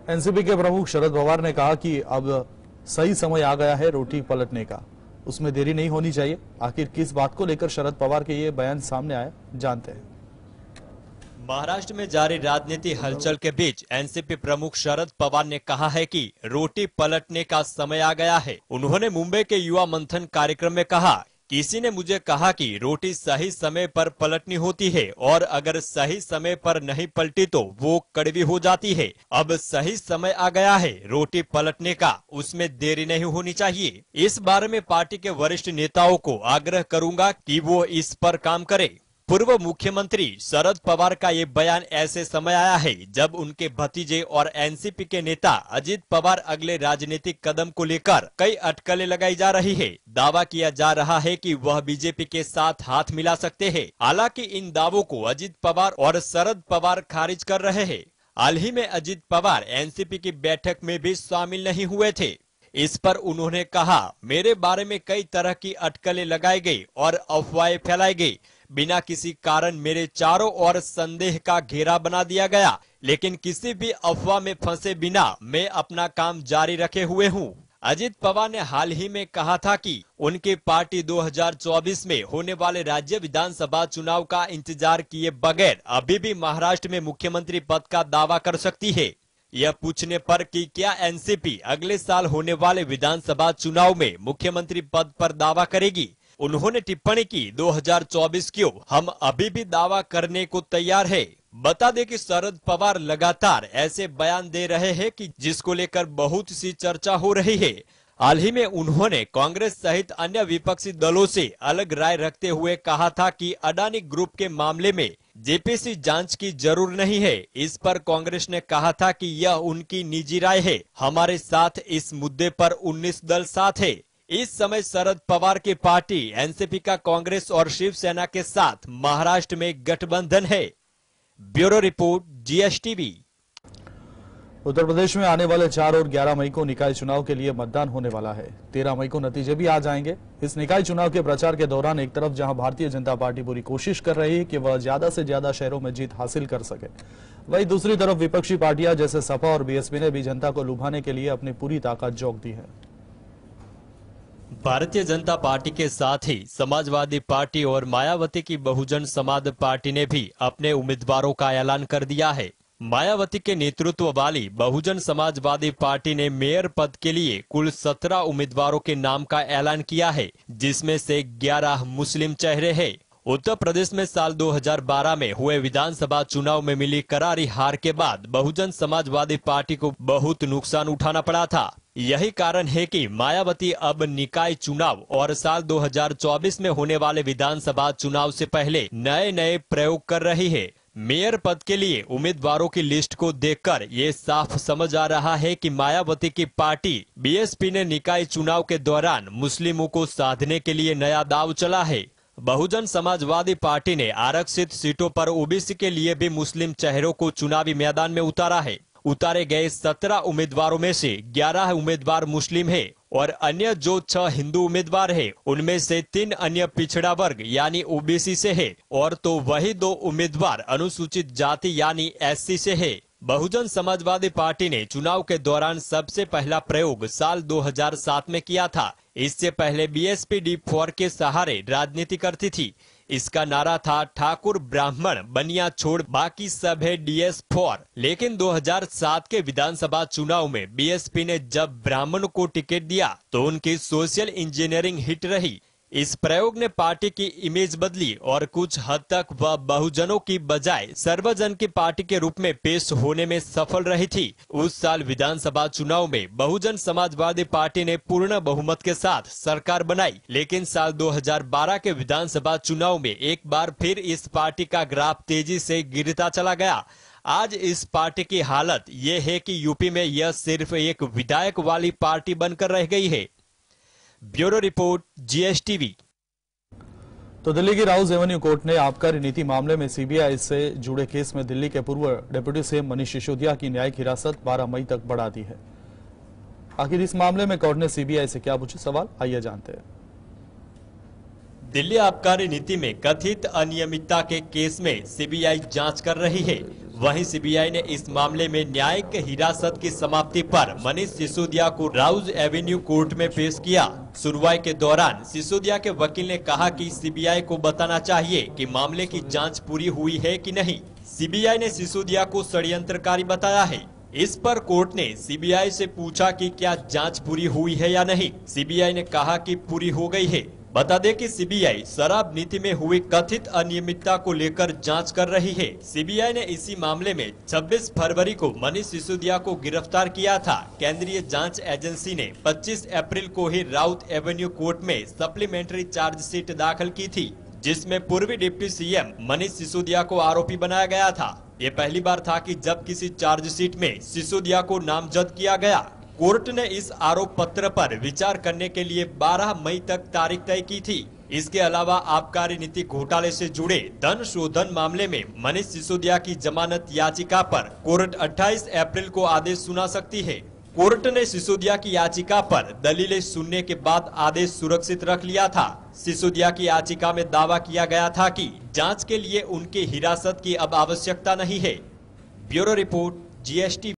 NCP के प्रमुख शरद पवार ने कहा कि अब सही समय आ गया है रोटी पलटने का, उसमें देरी नहीं होनी चाहिए। आखिर किस बात को लेकर शरद पवार के ये बयान सामने आया, जानते हैं। महाराष्ट्र में जारी राजनीति हलचल के बीच एनसीपी प्रमुख शरद पवार ने कहा है कि रोटी पलटने का समय आ गया है। उन्होंने मुंबई के युवा मंथन कार्यक्रम में कहा, किसी ने मुझे कहा कि रोटी सही समय पर पलटनी होती है और अगर सही समय पर नहीं पलटी तो वो कड़वी हो जाती है। अब सही समय आ गया है रोटी पलटने का, उसमें देरी नहीं होनी चाहिए। इस बारे में पार्टी के वरिष्ठ नेताओं को आग्रह करूंगा कि वो इस पर काम करें। पूर्व मुख्यमंत्री शरद पवार का ये बयान ऐसे समय आया है जब उनके भतीजे और एनसीपी के नेता अजित पवार अगले राजनीतिक कदम को लेकर कई अटकलें लगाई जा रही है। दावा किया जा रहा है कि वह बीजेपी के साथ हाथ मिला सकते हैं। हालांकि इन दावों को अजित पवार और शरद पवार खारिज कर रहे हैं। हाल ही में अजित पवार एनसीपी की बैठक में भी शामिल नहीं हुए थे। इस पर उन्होंने कहा, मेरे बारे में कई तरह की अटकलें लगाई गई और अफवाहें फैलाई गई। बिना किसी कारण मेरे चारों ओर संदेह का घेरा बना दिया गया, लेकिन किसी भी अफवाह में फंसे बिना मैं अपना काम जारी रखे हुए हूँ। अजित पवार ने हाल ही में कहा था कि उनकी पार्टी 2024 में होने वाले राज्य विधानसभा चुनाव का इंतजार किए बगैर अभी भी महाराष्ट्र में मुख्यमंत्री पद का दावा कर सकती है। यह पूछने पर कि क्या एनसीपी अगले साल होने वाले विधानसभा चुनाव में मुख्यमंत्री पद पर दावा करेगी, उन्होंने टिप्पणी की, 2024 क्यों, हम अभी भी दावा करने को तैयार है। बता दें कि शरद पवार लगातार ऐसे बयान दे रहे हैं कि जिसको लेकर बहुत सी चर्चा हो रही है। हाल ही में उन्होंने कांग्रेस सहित अन्य विपक्षी दलों से अलग राय रखते हुए कहा था कि अडानी ग्रुप के मामले में जेपीसी जांच की जरूर नहीं है। इस पर कांग्रेस ने कहा था कि यह उनकी निजी राय है, हमारे साथ इस मुद्दे पर 19 दल साथ है। इस समय शरद पवार की पार्टी एनसीपी का कांग्रेस और शिवसेना के साथ महाराष्ट्र में गठबंधन है। Bureau report, GSTV. Uttar Pradesh में आने वाले 4 और 11 मई को निकाय चुनाव के लिए मतदान होने वाला है। 13 मई को नतीजे भी आ जाएंगे। इस निकाय चुनाव के प्रचार के दौरान एक तरफ जहां भारतीय जनता पार्टी पूरी कोशिश कर रही है कि वह ज्यादा से ज्यादा शहरों में जीत हासिल कर सके, वहीं दूसरी तरफ विपक्षी पार्टियां जैसे सपा और बीएसपी ने भी जनता को लुभाने के लिए अपनी पूरी ताकत झोंक दी है। भारतीय जनता पार्टी के साथ ही समाजवादी पार्टी और मायावती की बहुजन समाज पार्टी ने भी अपने उम्मीदवारों का ऐलान कर दिया है। मायावती के नेतृत्व वाली बहुजन समाजवादी पार्टी ने मेयर पद के लिए कुल 17 उम्मीदवारों के नाम का ऐलान किया है, जिसमें से 11 मुस्लिम चेहरे हैं। उत्तर प्रदेश में साल 2012 में हुए विधानसभा चुनाव में मिली करारी हार के बाद बहुजन समाजवादी पार्टी को बहुत नुकसान उठाना पड़ा था। यही कारण है कि मायावती अब निकाय चुनाव और साल 2024 में होने वाले विधानसभा चुनाव से पहले नए नए प्रयोग कर रही है। मेयर पद के लिए उम्मीदवारों की लिस्ट को देखकर ये साफ समझ आ रहा है कि मायावती की पार्टी बीएसपी ने निकाय चुनाव के दौरान मुस्लिमों को साधने के लिए नया दांव चला है। बहुजन समाजवादी पार्टी ने आरक्षित सीटों पर ओबीसी के लिए भी मुस्लिम चेहरों को चुनावी मैदान में उतारा है। उतारे गए 17 उम्मीदवारों में से 11 उम्मीदवार मुस्लिम है और अन्य जो 6 हिंदू उम्मीदवार है उनमें से 3 अन्य पिछड़ा वर्ग यानी ओबीसी से है और तो वही 2 उम्मीदवार अनुसूचित जाति यानी एससी से है। बहुजन समाजवादी पार्टी ने चुनाव के दौरान सबसे पहला प्रयोग साल 2007 में किया था। इससे पहले बीएसपी D4 के सहारे राजनीति करती थी। इसका नारा था ठाकुर ब्राह्मण बनिया छोड़ बाकी सब है DS4। लेकिन 2007 के विधानसभा चुनाव में बीएसपी ने जब ब्राह्मण को टिकट दिया तो उनकी सोशल इंजीनियरिंग हिट रही। इस प्रयोग ने पार्टी की इमेज बदली और कुछ हद तक वह बहुजनों की बजाय सर्वजन की पार्टी के रूप में पेश होने में सफल रही थी। उस साल विधानसभा चुनाव में बहुजन समाजवादी पार्टी ने पूर्ण बहुमत के साथ सरकार बनाई, लेकिन साल 2012 के विधानसभा चुनाव में एक बार फिर इस पार्टी का ग्राफ तेजी से गिरता चला गया। आज इस पार्टी की हालत ये है कि यूपी में यह सिर्फ एक विधायक वाली पार्टी बनकर रह गई है। Bureau report, GSTV. तो दिल्ली की राउज एवेन्यू कोर्ट ने आबकारी नीति मामले में सीबीआई से जुड़े केस में दिल्ली के पूर्व डिप्टी सीएम मनीष सिसोदिया की न्यायिक हिरासत 12 मई तक बढ़ा दी है। आखिर इस मामले में कोर्ट ने सीबीआई से क्या पूछे सवाल, आइए जानते हैं। दिल्ली आबकारी नीति में कथित अनियमितता के केस में सीबीआई जांच कर रही है। वहीं सीबीआई ने इस मामले में न्यायिक हिरासत की समाप्ति पर मनीष सिसोदिया को राउज एवेन्यू कोर्ट में पेश किया। सुनवाई के दौरान सिसोदिया के वकील ने कहा कि सीबीआई को बताना चाहिए कि मामले की जांच पूरी हुई है कि नहीं। सीबीआई ने सिसोदिया को षड्यंत्रकारी बताया है। इस पर कोर्ट ने सीबीआई से पूछा कि क्या जांच पूरी हुई है या नहीं। सीबीआई ने कहा कि पूरी हो गई है। बता दें कि सीबीआई शराब नीति में हुई कथित अनियमितता को लेकर जांच कर रही है। सीबीआई ने इसी मामले में 26 फरवरी को मनीष सिसोदिया को गिरफ्तार किया था। केंद्रीय जांच एजेंसी ने 25 अप्रैल को ही राउत एवेन्यू कोर्ट में सप्लीमेंट्री चार्जशीट दाखिल की थी, जिसमें पूर्व डिप्टी सीएम मनीष सिसोदिया को आरोपी बनाया गया था। ये पहली बार था कि जब किसी चार्जशीट में सिसोदिया को नामजद किया गया। कोर्ट ने इस आरोप पत्र पर विचार करने के लिए 12 मई तक तारीख तय की थी। इसके अलावा आबकारी नीति घोटाले से जुड़े धन शोधन मामले में मनीष सिसोदिया की जमानत याचिका पर कोर्ट 28 अप्रैल को आदेश सुना सकती है। कोर्ट ने सिसोदिया की याचिका पर दलीलें सुनने के बाद आदेश सुरक्षित रख लिया था। सिसोदिया की याचिका में दावा किया गया था कि जांच के लिए उनकी हिरासत की अब आवश्यकता नहीं है। Bureau report, GST।